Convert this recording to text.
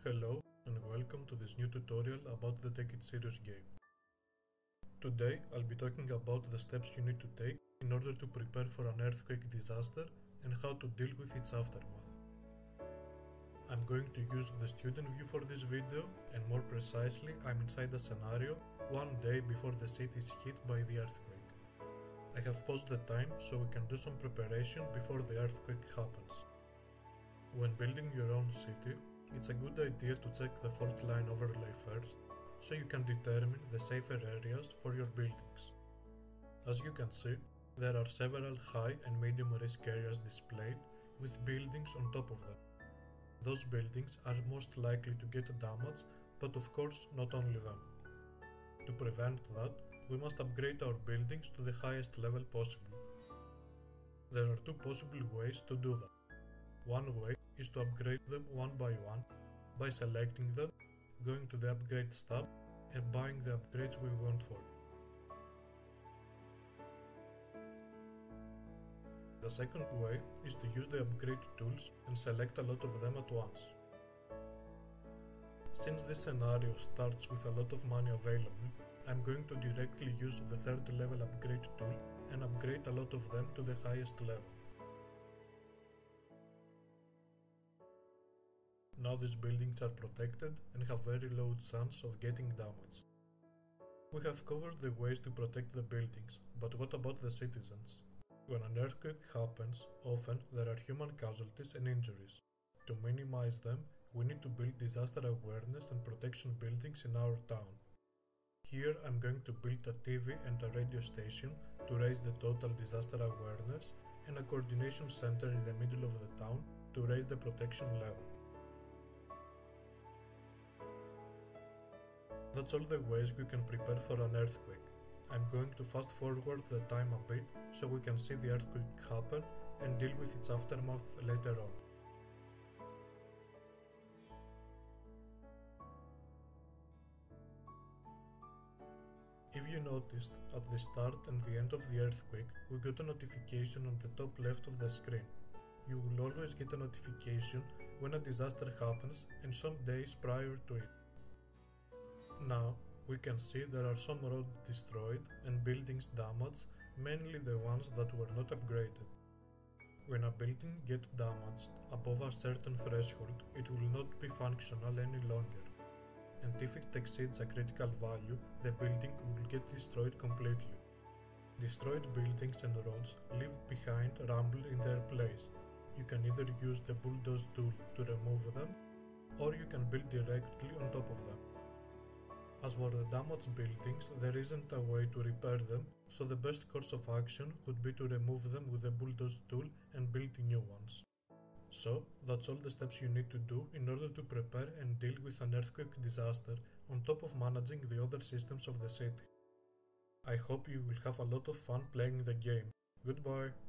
Hello and welcome to this new tutorial about the Take It Serious game. Today I'll be talking about the steps you need to take in order to prepare for an earthquake disaster and how to deal with its aftermath. I'm going to use the student view for this video, and more precisely I'm inside a scenario one day before the city is hit by the earthquake. I have paused the time so we can do some preparation before the earthquake happens. When building your own city, it's a good idea to check the fault line overlay first, so you can determine the safer areas for your buildings. As you can see, there are several high and medium risk areas displayed with buildings on top of them. Those buildings are most likely to get damaged, but of course not only them. To prevent that, we must upgrade our buildings to the highest level possible. There are two possible ways to do that. One way is to upgrade them one by one by selecting them, going to the Upgrades tab and buying the upgrades we want for. The second way is to use the upgrade tools and select a lot of them at once. Since this scenario starts with a lot of money available, I'm going to directly use the third level upgrade tool and upgrade a lot of them to the highest level. Now these buildings are protected and have very low chance of getting damaged. We have covered the ways to protect the buildings, but what about the citizens? When an earthquake happens, often there are human casualties and injuries. To minimize them, we need to build disaster awareness and protection buildings in our town. Here I'm going to build a TV and a radio station to raise the total disaster awareness and a coordination center in the middle of the town to raise the protection level. That's all the ways we can prepare for an earthquake. I'm going to fast forward the time a bit so we can see the earthquake happen and deal with its aftermath later on. If you noticed, at the start and the end of the earthquake, we got a notification on the top left of the screen. You will always get a notification when a disaster happens and some days prior to it. Now, we can see there are some roads destroyed and buildings damaged, mainly the ones that were not upgraded. When a building gets damaged above a certain threshold, it will not be functional any longer. And if it exceeds a critical value, the building will get destroyed completely. Destroyed buildings and roads leave behind rubble in their place. You can either use the bulldoze tool to remove them, or you can build directly on top of them. As for the damaged buildings, there isn't a way to repair them, so the best course of action would be to remove them with the bulldoze tool and build new ones. So, that's all the steps you need to do in order to prepare and deal with an earthquake disaster on top of managing the other systems of the city. I hope you will have a lot of fun playing the game. Goodbye!